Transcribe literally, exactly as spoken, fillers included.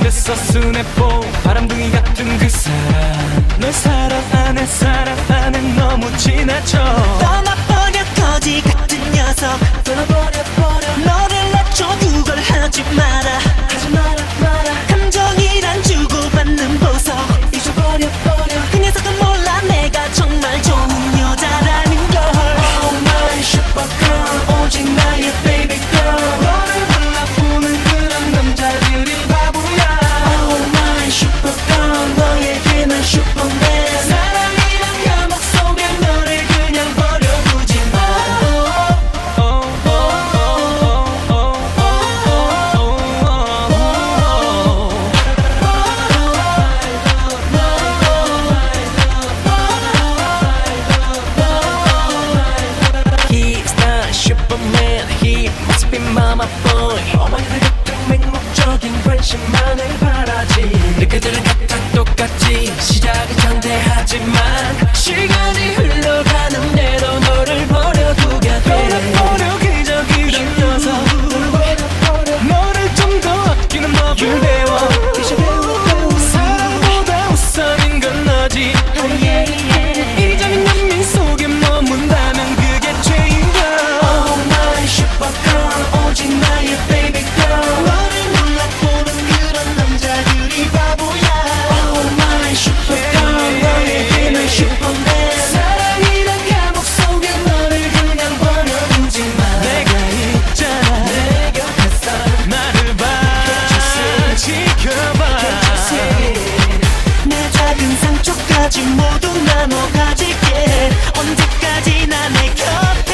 그랬어 스냅보 바람둥이 같은 그 사람 널 사랑하네 사랑하네 너무 지나쳐 떠나버려 거지 같은 녀석 떠나버려 버려 너를 낮춰 그걸 하지 마라 하지 마라 마라 감정이란 주고받는 보석 잊어버려 버려 그 녀석은 몰라 내가 정말 좋은 여자라는 걸 Oh my supergirl 오직 나의 baby girl 너를 몰라보는 그런 남자들이 바보야 Oh my supergirl 너에게 난 슈퍼맨 사랑이란 감옥 속에 너를 그냥 버려두지 마 He's not Superman, he must be mama boy 어머니들 같은 맹목적인 관심만을 바라지 느껴지는 같아 똑같지 시작은 장대하지만 시간이 흘러가는 대로 너를 버려두게 돼 버려버려 그저 그런 녀석 너를 좀 더 아끼는 법을 배워 사랑보다 우선인 건 너지 이적인 연민 속에 머문다면 그게 죄인가 Oh my supergirl 오직 나의 baby girl 너를 몰라보는 그런 남자들이 바보야 Oh my supergirl 너에게 난 슈퍼맨 사랑이란 감옥 속에 너를 그냥 버려두지 마 내가 있잖아 내 곁에서 나를 봐 지켜봐 내 작은 상처까지 모두 나눠 가질게 언제까지나 내 곁에